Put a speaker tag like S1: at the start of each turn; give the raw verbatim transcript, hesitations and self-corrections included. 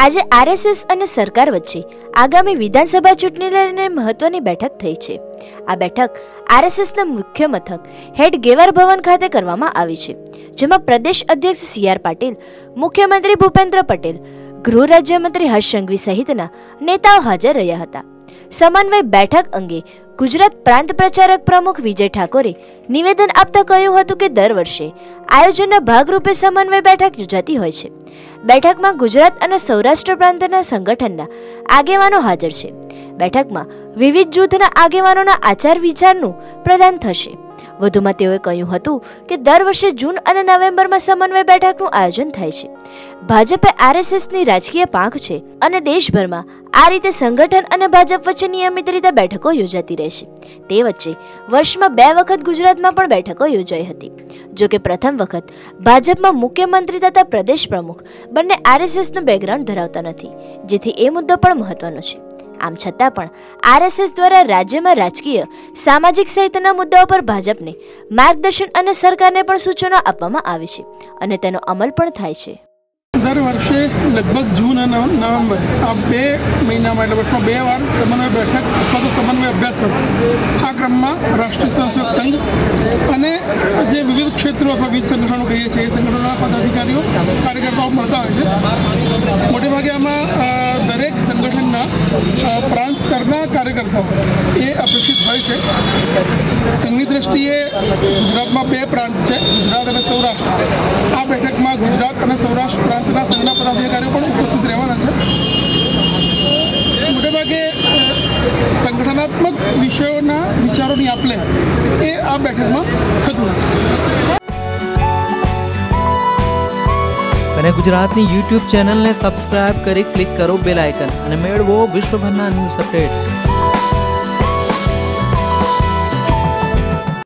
S1: આજે આરએસએસ અને સરકાર વચ્ચે આગામી વિધાનસભા ચૂંટણી લઈને મહત્વની બેઠક થઈ છે। આ બેઠક આરએસએસના મુખ્ય મથક હેડ ગેવાર ભવન ખાતે કરવામાં આવી છે, જેમાં પ્રદેશ અધ્યક્ષ સી આર પાટીલ, મુખ્યમંત્રી ભૂપેન્દ્ર પટેલ, ગૃહ રાજ્યમંત્રી હર્ષ સંઘવી સહિતના નેતાઓ હાજર રહ્યા હતા। સમન્વય બેઠક અંગે ગુજરાત પ્રાંત પ્રચારક પ્રમુખ વિજય ઠાકોરે નિવેદન આપતા કહ્યું હતું કે દર વર્ષે આયોજનના ભાગરૂપે સમન્વય બેઠક યોજાતી હોય છે। બેઠકમાં ગુજરાત અને સૌરાષ્ટ્ર પ્રાંતના સંગઠનના આગેવાનો હાજર છે। બેઠકમાં વિવિધ જૂથના આગેવાનોના આચાર વિચારનું પ્રદાન થશે। વધુમાં તેઓએ કહ્યું હતું કે દર વર્ષે જૂન અને નવેમ્બરમાં સમન્વય બેઠકનું આયોજન થાય છે। ભાજપે આરએસએસની રાજકીય પાંખ છે અને દેશભરમાં આ રીતે સંગઠન અને ભાજપ વચ્ચે નિયમિત રીતે બેઠકો યોજાતી રહેશે। તે વચ્ચે વર્ષમાં બે વખત ગુજરાતમાં પણ બેઠકો યોજાઈ હતી। જો કે પ્રથમ વખત ભાજપમાં મુખ્યમંત્રી તથા પ્રદેશ પ્રમુખ બંને આરએસએસનું બેકગ્રાઉન્ડ ધરાવતા નથી, જેથી એ મુદ્દો પણ મહત્વનો છે। આમ છતાં પણ આરએસએસ દ્વારા રાજ્યમાં રાજકીય, સામાજિક સહિતના મુદ્દાઓ પર ભાજપને માર્ગદર્શન અને સરકારને પણ સૂચનો આપવામાં આવે છે અને તેનો અમલ પણ થાય છે।
S2: દર વર્ષે લગભગ જૂન અને નવેમ્બર આ બે મહિનામાં એટલે વર્ષમાં બે વાર સમન્વય બેઠક અથવા તો સમન્વય અભ્યાસક્રમ આ ક્રમમાં રાષ્ટ્રીય સ્વયંસેવક સંઘ અને જે વિવિધ ક્ષેત્રો અથવા વિવિધ સંગઠનો કહીએ છીએ એ સંગઠનોના પદાધિકારીઓ, કાર્યકર્તાઓ મળતા હોય છે। મોટેભાગે આમાં દરેક સંગઠનના પ્રાંત સ્તરના કાર્યકર્તાઓ એ અપેક્ષિત હોય છે। સંઘની દ્રષ્ટિએ ગુજરાતમાં બે પ્રાંત છે, ગુજરાત અને સૌરાષ્ટ્ર। આ બેઠકમાં ગુજરાત અને સૌરાષ્ટ્ર પ્રાંતના સંઘના પદાધિકારીઓ પણ ઉપસ્થિત રહેવાના છે। મોટેભાગે સંગઠનાત્મક વિષયોના વિચારોની આપલે એ આ બેઠકમાં થતું હશે।
S3: અને ગુજરાતની યુટ્યુબ ચેનલને સબસ્ક્રાઇબ કરી ક્લિક કરો બેલ આઇકન અને મેળવો વિશ્વભરના ન્યૂઝ અપડેટ।